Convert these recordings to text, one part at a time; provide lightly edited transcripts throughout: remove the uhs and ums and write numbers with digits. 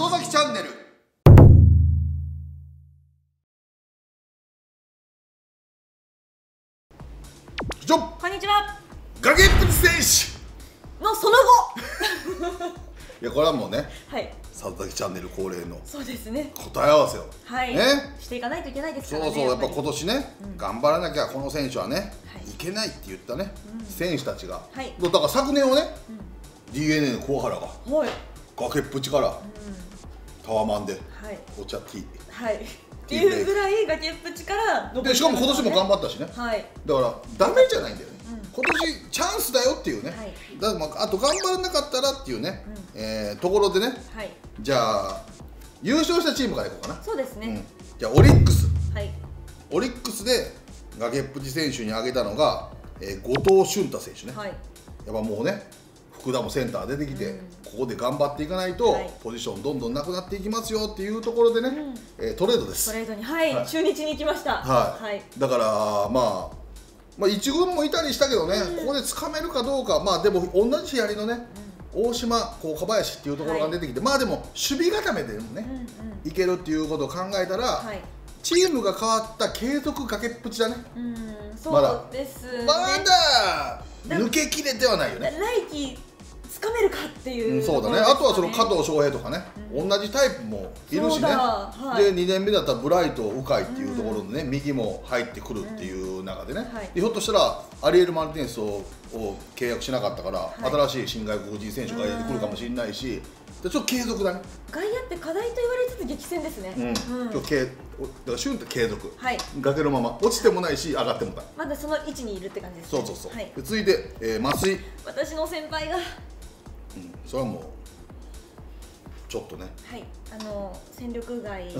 里崎チャンネル。 こんにちは。 崖っぷち選手のその後いや、これはもうね、 はい、 里崎チャンネル恒例のそうですね、 答え合わせを、 はい、 ね、 していかないといけないですからね。 そうそう、やっぱ今年ね、頑張らなきゃこの選手はね、 はい、 いけないって言ったね、選手たちが、 はい、 だから昨年はね、DNA の桑原が、 はい、 崖っぷちから、タワマンで、 はい、 お茶ティー、 はい、っていうぐらい崖っぷちからで、しかも今年も頑張ったしね、 はい、 だからダメじゃないんだよね、今年チャンスだよっていうね、 はい、 だからまあ、あと頑張らなかったらっていうね、ところでね、 はい、 じゃあ優勝したチームからいこうかな。 そうですね、 じゃあオリックス、 はい、 オリックスで崖っぷち選手に挙げたのが、後藤俊太選手ね、はい、やっぱもうね、福田もセンター出てきて、ここで頑張っていかないと、ポジションどんどんなくなっていきますよっていうところでね、トレードです。 トレードに、はい、中日に行きました。 はい、だからまあ一軍もいたりしたけどね、ここでつかめるかどうか、まあでも同じやりのね、大島、岡林っていうところが出てきて、まあでも守備固めでもね、いけるっていうことを考えたら、チームが変わった継続崖っぷちだね。 そうですね。 まだ抜けきれてはないよね。 来季つかめるかっていう。 そうだね。あとはその加藤翔平とかね、同じタイプもいるしね。で2年目だったらブライト、鵜飼っていうところでね、右も入ってくるっていう中でね、ひょっとしたらアリエル・マルティネスを契約しなかったから、新しい新外国人選手が出てくるかもしれないし、ちょっと継続だね。 外野って課題と言われつつ激戦ですね。 だからシュンって継続、崖のまま落ちてもないし上がってもない、 まだその位置にいるって感じですね。 そうそうそう。続いて松井、 私の先輩が、 それはもうちょっとね、 はい、戦力外に、はい、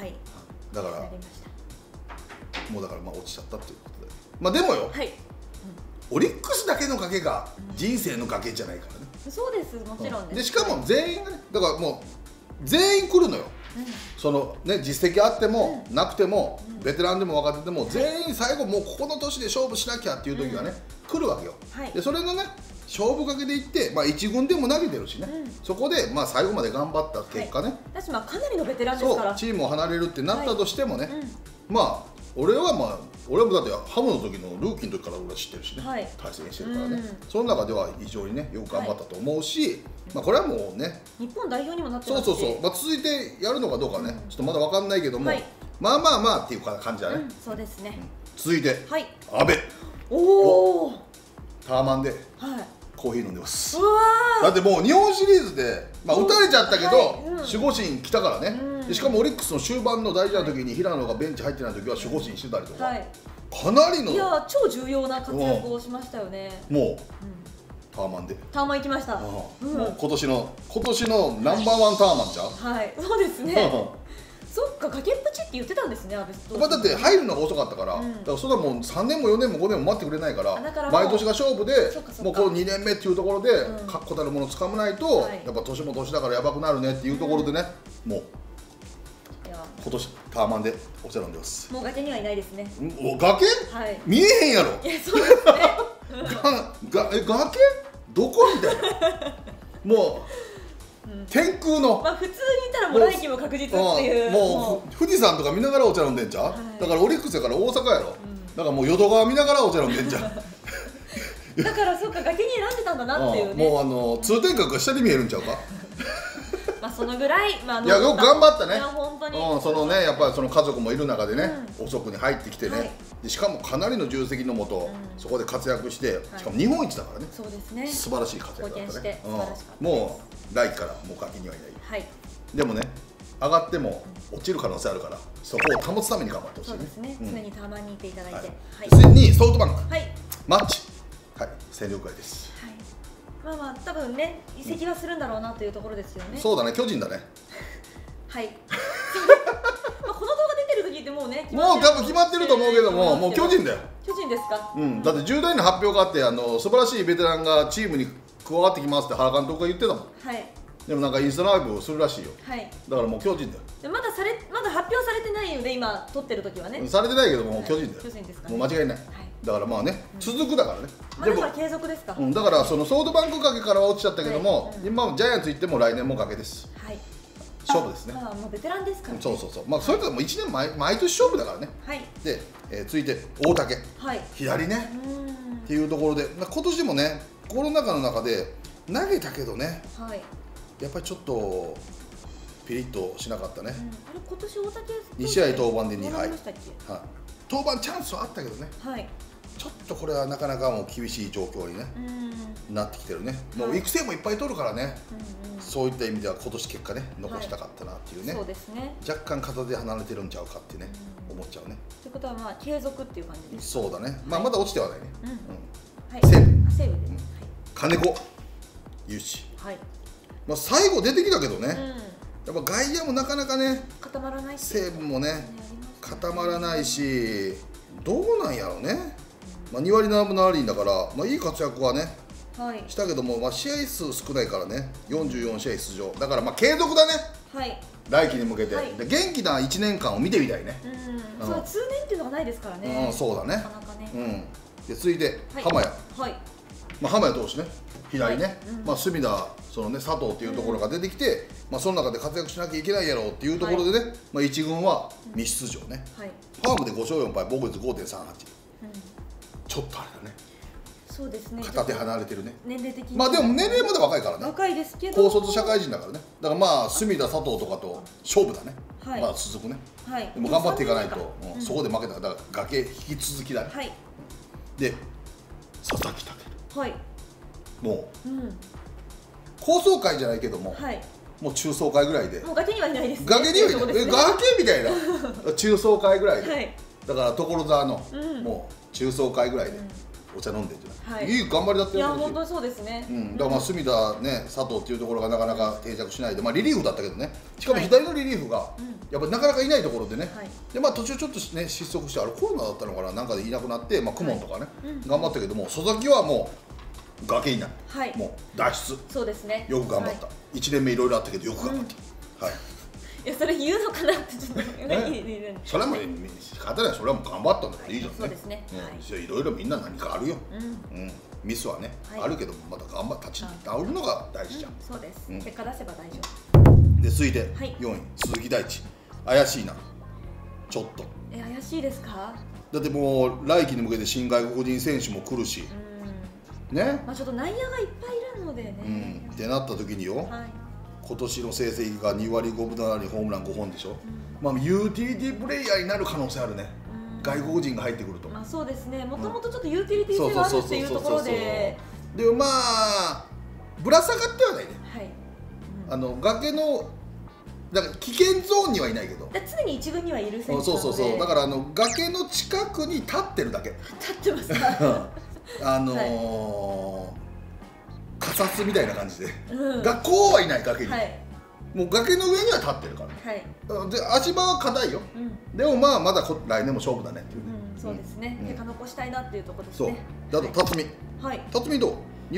だからもうだからまあ落ちちゃったっていうことで、まあでもよ、オリックスだけの崖が人生の崖じゃないからね。 そうです、もちろんです。 でしかも全員がね、だからもう全員来るのよ。そのね、実績あってもなくても、ベテランでも若手でも全員最後もうここの年で勝負しなきゃっていう時がね、来るわけよ。でそれのね、勝負かけでいって、まあ1軍でも投げてるしね、そこでまあ最後まで頑張った結果ね、 私まあかなりのベテランですから、 チームを離れるってなったとしてもね、まあ俺はもだってハムの時のルーキーの時から俺は知ってるしね、対戦してるからね、その中では非常にねよく頑張ったと思うし、まあこれはもうね、 日本代表にもなってますし、 そう、まあ続いてやるのかどうかね、ちょっとまだ分かんないけども、まあまあまあっていう感じだね。 そうですね。 続いて阿部、 おお、 タワマンでコーヒー飲んでます。 うわだってもう日本シリーズでまあ打たれちゃったけど守護神来たからね。しかもオリックスの終盤の大事な時に平野がベンチ入ってない時は守護神してたりとか、かなりの、 いや超重要な活躍をしましたよね。もうタワマンでタワマン行きました。 もう今年のナンバーワンタワマンちゃう。 はい、そうですね。そっか、崖っぷちって言ってたんですね、阿部投手。 だって入るのが遅かったから、だからそれはもう3年も4年も5年も待ってくれないから、毎年が勝負で、もうこの2年目っていうところで確固たるものをつかまないと、やっぱ年も年だからやばくなるねっていうところでね、もう今年タワマンでお茶飲んでます。 もう崖にはいないですね。 崖？見えへんやろ。 いや、そうですね。 崖？どこみたいな。もう。天空の、 まあ普通にいたらもう来季も確実っていう、 もう富士山とか見ながらお茶飲んでんじゃん。だからオリックスやから大阪やろ、だからもう淀川見ながらお茶飲んでんじゃん。 だからそっか、崖に選んでたんだなっていうね。 もう通天閣が下に見えるんちゃうか。 まあそのぐらい、まあいやよく頑張ったね。 本当にそのね、やっぱりその家族もいる中でね、遅くに入ってきてね、しかもかなりの重責のもとそこで活躍して、しかも日本一だからね。 そうですね、 素晴らしい活躍だったね。 もう来季からもう崖にはいない。でもね、上がっても落ちる可能性あるから、そこを保つために頑張ってほしいね。 そうですね、常にタワマンにいていただいて。 次にソフトバンク、マッチ、戦力外です。 まあまあ多分ね、移籍はするんだろうなというところですよね。 そうだね、巨人だね。 はい。まあこの動画出てる時ってもうね、 もう多分決まってると思うけども、もう巨人だよ。 巨人ですか。 だって重大な発表があって、素晴らしいベテランがチームに加わってきますって原監督が言ってたもん。でもなんかインスタライブをするらしいよ。だからもう巨人だよ。 まだ発表されてないよね、今撮ってる時はね。 されてないけども巨人だよ。 巨人ですか。 もう間違いない。だからまあね、続くだからね。 だから継続ですか。 だからそのソフトバンク崖からは落ちちゃったけども、今ジャイアンツ行っても来年も崖です。 勝負ですね。 もうベテランですからね。 そうそうそう、まあそれとも1年毎年勝負だからね。 はい。 で、続いて大竹、 はい。 左ねっていうところで、今年もねコロナ禍の中で投げたけどね、 はい。 やっぱりちょっとピリッとしなかったね。 あれ今年大竹 2試合登板で2敗、 どうなりましたっけ？ はい、登板チャンスはあったけどね、 はい。 ちょっとこれはなかなかもう厳しい状況に、ね、なってきてるね。もう育成もいっぱい取るからね、そういった意味では今年結果ね残したかったなっていうね、 そうですね。 若干片手離れてるんちゃうかってね、思っちゃうね。 ということはまあ継続っていう感じです。 そうだね、まあまだ落ちてはないね。 はい。 西武、 西武で。 金子勇志、 はい。 まあ最後出てきたけどね、やっぱ外野もなかなかね固まらない。 西武もね固まらないし、どうなんやろうね。まあ2割7分7厘だから、まあ、いい活躍はね、 はい、 したけども、まあ、試合数少ないからね、44試合出場だから、まあ継続だね、はい、来季に向けて、はい、で元気な1年間を見てみたいね。 そう通年っていうのがないですからね。 そうだね。なかなかね。で続いて、 はい、 浜谷、 はい、 まあ、浜谷投手ね、左ね、まあ隅田、そのね、佐藤っていうところが出てきて、まあその中で活躍しなきゃいけないやろうっていうところでね、まあ1軍は未出場ね、ファームで5勝4敗、防御率 5.38、ちょっとあれだね。 そうですね。 片手離れてるね。 年齢的に。 まあでも年齢まだ若いからね。 若いですけど。 高卒社会人だからね。だからまあ隅田佐藤とかと勝負だね。まあ続くね。でも頑張っていかないと、そこで負けたらだから崖引き続きだね。で佐々木健。はい。もう高層階じゃないけども、もう中層階ぐらいで。 もう崖にはいないです。 崖にはいない。崖みたいな。中層階ぐらいで。だから所沢のもう中層階ぐらいで。お茶飲んでんじゃない、いい頑張りだったよ。 いや本当にそうですね。 だからまあ隅田ね佐藤っていうところがなかなか定着しないで、まあリリーフだったけどね、しかも左のリリーフがやっぱりなかなかいないところでね、でまあ途中ちょっとね失速して、あれコロナだったのかな、なんかでいなくなって、まあ公文とかね頑張ったけども、佐々木はもう崖になって、もう脱出。そうですね。よく頑張った。1年目いろいろあったけどよく頑張った。はい。 いやそれ言うのかなってちょっとそれはもう仕方ない。それはもう頑張ったんだからいいじゃんね。 そうですね。 いろいろみんな何かあるよ。ミスはねあるけどまた頑張って立ち直るのが大事じゃん。 そうです。結果出せば大丈夫で、続いて4位鈴木大地、怪しいなちょっと。 怪しいですか？ だってもう来季に向けて新外国人選手も来るしね。 まあちょっと内野がいっぱいいるのでね。 ってなった時によ、今年の成績が2割5分7厘、ホームラン5本でしょ。まあユーティリティプレイヤーになる可能性あるね、外国人が入ってくると。 まあそうですね、もともとちょっとユーティリティ性があるっていうところで、 でもまあぶら下がってはないね。崖のだから危険ゾーンにはいないけど、 常に一軍にはいる選手なので。 そうだから崖の近くに立ってるだけ。 立ってますか？ カサスみたいな感じで、学校はいない崖に、もう崖の上には立ってるから、で足場は硬いよ、でもまあまだ来年も勝負だねっていうね。 そうですね、結果残したいなっていうところですね。 そう、あと辰巳、辰巳どう？辰巳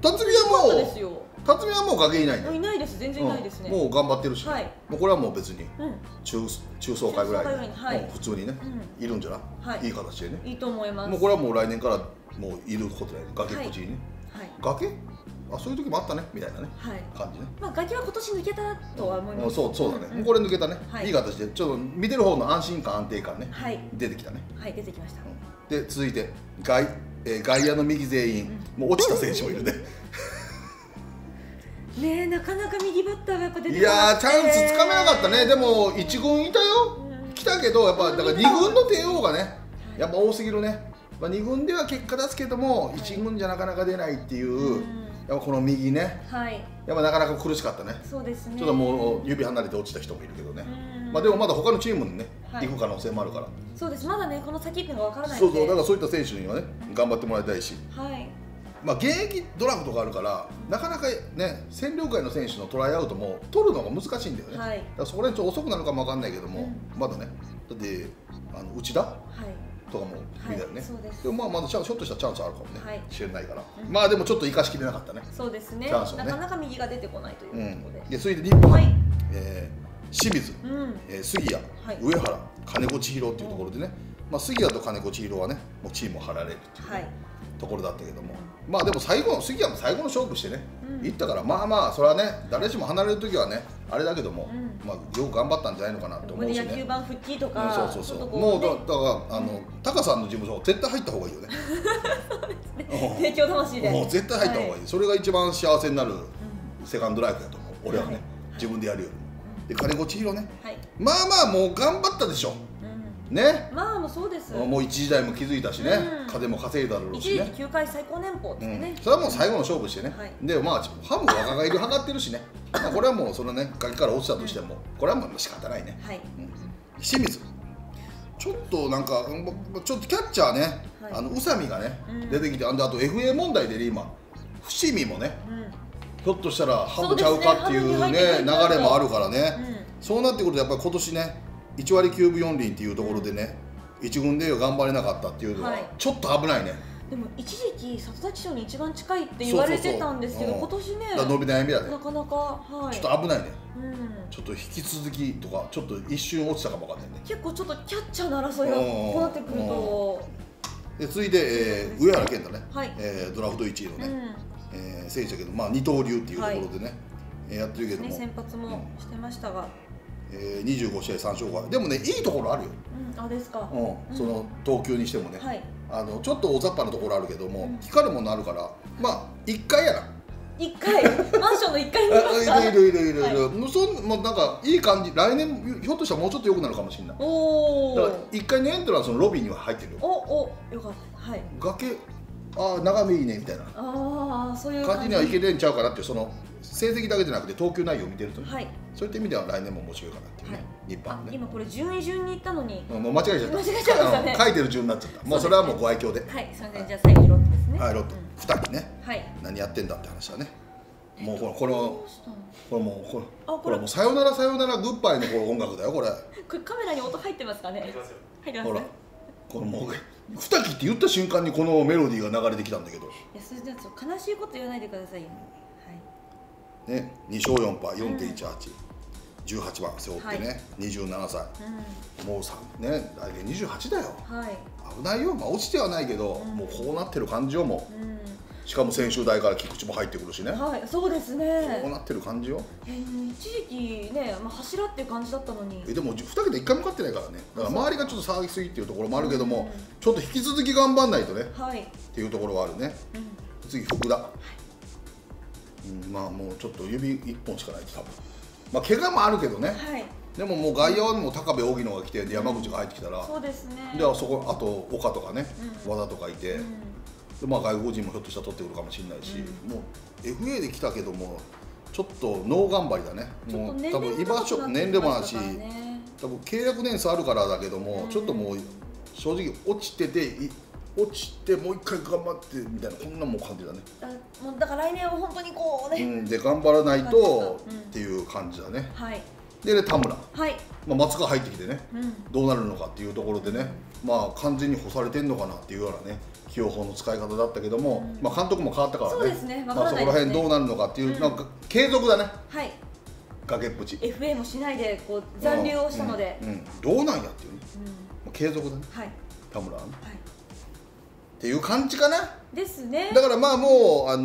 はもう崖にいないね。 いないです、全然いないですね。 もう頑張ってるし、もうこれはもう別に中層階ぐらいで普通にねいるんじゃない？いい形でね。いいと思います。 もうこれはもう来年からもういることだよね、崖っぽちにね。崖？あ、そういう時もあったねみたいなね感じね。 まあ崖は今年抜けたとは思います。 そうだね。もうこれ抜けたね。いい形でちょっと見てる方の安心感安定感ね出てきたね。 はい、出てきました。 で続いて外野の右全員もう落ちた選手もいるね。 ねえ、なかなか右バッターがやっぱ出てきて、 いやチャンスつかめなかったね。でも1軍いたよ、来たけどやっぱだから2軍の帝王がねやっぱ多すぎるね。2軍では結果出すけども1軍じゃなかなか出ないっていう、やっぱこの右ね、やっぱなかなか苦しかったね。そうですね。ちょっともう指離れて落ちた人もいるけどね。まあでもまだ他のチームにね行く可能性もあるから。 そうです。まだねこの先っていうのがわからないので。そうだからそういった選手にはね頑張ってもらいたいし。まあ現役ドラフトがあるからなかなかね戦力外の選手のトライアウトも取るのが難しいんだよね。だからそこら辺ちょっと遅くなるかもわかんないけども、まだねだって内田とかもみたいなね。でもまあまだちょっとしたチャンスあるかもねしれないから。まあでもちょっと生かしきれなかったね。そうですね。なかなか右が出てこないというところで。続いて日本ハム、清水、杉谷、上原、金子千尋っていうところでね。まあ杉谷と金子千尋はねもうチームを張られるっていうところだったけども、まあでも最後の杉谷も最後の勝負してね行ったから、まあまあそれはね誰しも離れる時はねあれだけども、まあよく頑張ったんじゃないのかなと思うしね。 野球盤復帰とか、 そうもうだからタカさんの事務所絶対入った方がいいよね。 提供魂でもう絶対入った方がいい。それが一番幸せになるセカンドライフだと思う。俺はね自分でやるより。で金子千尋ね、まあまあもう頑張ったでしょ。ね、 まあもうそうです。 もう一時代も気づいたしね、風も稼いだろうしね。 一時期球界最高年俸ってね。 それはもう最後の勝負してね。でまあハム若返りを図ってるしね。これはもうそのね崖から落ちたとしてもこれはもう仕方ないね。清水ちょっとなんかちょっとキャッチャーね宇佐美がね出てきて、あと FA 問題でね今伏見もねひょっとしたらハムちゃうかっていうね流れもあるからね。そうなってくるとやっぱり今年ね1割9分4厘っていうところでね、1軍で頑張れなかったっていうのはちょっと危ないね。 でも一時期里崎賞に一番近いって言われてたんですけど、今年ね伸び悩みだね。 なかなかちょっと危ないね。ちょっと引き続きとかちょっと一瞬落ちたかもわかんないね。 結構ちょっとキャッチャーの争いがこうなってくると。 で続いて上原健太ね、ドラフト1位のね選手だけど、まあ二刀流っていうところでねやってるけども、 先発もしてましたが。 25試合3勝5敗でもねいいところあるよ。 あですか。 その投球にしてもね、ちょっと大雑把なところあるけども光るものあるから、まあ1回やな。 1回マンションの1階にいますか。 いるもうなんかいい感じ。来年ひょっとしたらもうちょっと良くなるかもしれない。おお。だから1階のエントランスのロビーには入ってるよ。 よかった。 崖眺めいいねみたいなそういう感じにはいけてんちゃうかなっていう、その成績だけじゃなくて投球内容を見てるとね、そういった意味では来年も面白いかなっていうね。日本ね。 今これ順位順にいったのにもう間違えちゃった。書いてる順になっちゃった。もうそれはもうご愛嬌で。 はい、すみません。じゃあ最後ロッテですね。 はい、ロッテ2期ね。何やってんだって話はね。もうこれもうさよならさよならグッバイのこの音楽だよこれ。 これカメラに音入ってますかね。入ってます。 ほらこのもう二木って言った瞬間にこのメロディーが流れてきたんだけど。いやそれじゃ悲しいこと言わないでくださいよ。 ね、2勝4敗 4.18、18番背負ってね、27歳、もうね来年28だよ。危ないよ。まあ落ちてはないけど、もうこうなってる感じよもう。しかも専修大から菊池も入ってくるしね。 そうですね。 こうなってる感じよ。 一時期ね、柱っていう感じだったのに。 でも2桁1回も勝ってないからね。だから周りがちょっと騒ぎすぎっていうところもあるけども、ちょっと引き続き頑張んないとねっていうところはあるね。次福田。まあもうちょっと指1本しかない多分。まあ怪我もあるけどね。でももう外野はもう高部荻野が来て山口が入ってきたら、 そうですね。 でそこあと岡とかね和田とかいて。まあ外国人もひょっとしたら取ってくるかもしれないし、もう FA で来たけどもちょっとノー頑張りだね。もう多分居場所年齢もあるし、多分契約年数あるからだけども、ちょっともう正直落ちてもう一回頑張ってみたいなこんなもん感じだね。 だから来年は本当にこうね。 で頑張らないとっていう感じだね。で田村、松川入ってきてね、どうなるのかっていうところでね、まあ完全に干されてんのかなっていうようなね。起用法の使い方だったけども、まあ監督も変わったからね。まあそこら辺どうなるのかっていうなんか継続だね。崖っぷち。 FA もしないでこう残留をしたので、 どうなんやっていうね。継続だね。田村はね。っていう感じかな。 ですね。 だからまあもう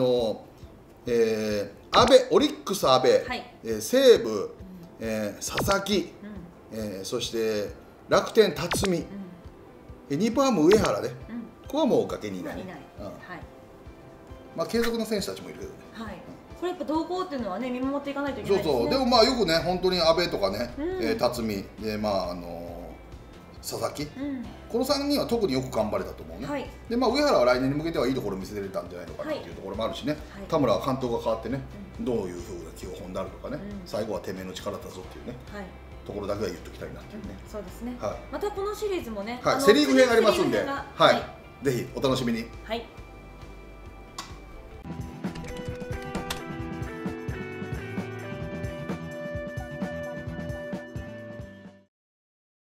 阿部オリックス阿部、西武佐々木、そして楽天辰巳、日本ハム上原で。ここはもう崖にいない。まあ継続の選手たちもいるけどね。 これやっぱ動向っていうのはね見守っていかないといけないですね。 でもまあよくね本当に阿部とかね辰巳でまあ佐々木この3人は特によく頑張れたと思うね。でまあ上原は来年に向けてはいいところを見せれたんじゃないのかなっていうところもあるしね。田村は監督が変わってねどういうふうな起用法になるとかね、最後はてめえの力だぞっていうねところだけは言っときたいなっていうね。 そうですね。またこのシリーズもねセリーグ編ありますんで、ぜひお楽しみに。